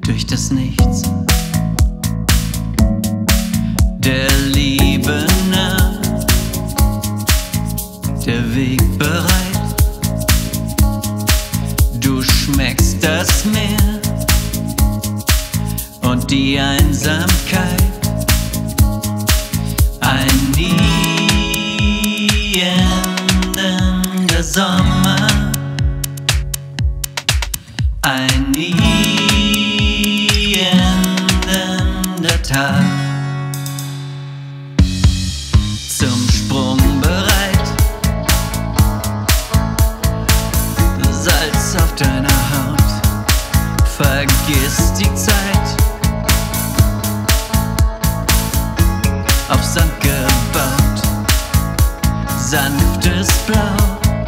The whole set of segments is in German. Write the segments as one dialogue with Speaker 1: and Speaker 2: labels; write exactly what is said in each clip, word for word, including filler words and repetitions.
Speaker 1: durch das Nichts. Der Liebe nah, der Weg bereit. Du schmeckst das Meer und die Einsamkeit. Ein nie endender Sommer, ein nie endender Tag. Zum Sprung bereit, Salz auf deiner Haut, vergiss die Zeit, auf Sand gebaut, sanftes Blau.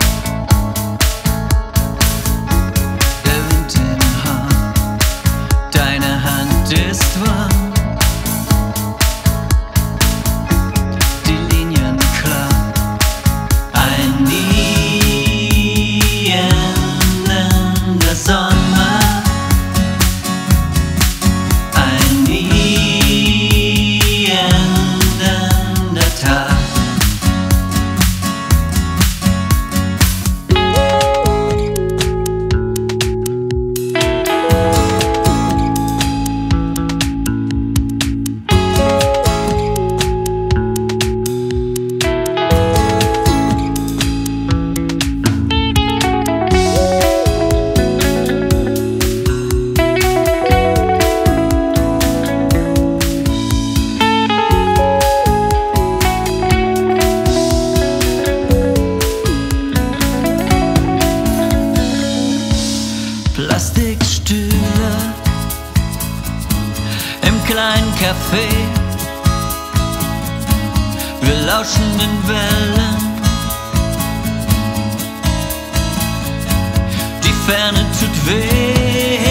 Speaker 1: Der Wind im Haar, deine Hand ist warm, die Linien klar. Ein nie endender Sommer, ein nie endender Tag. Plastikstühle im kleinen Café, wir lauschen den Wellen, die Ferne tut weh.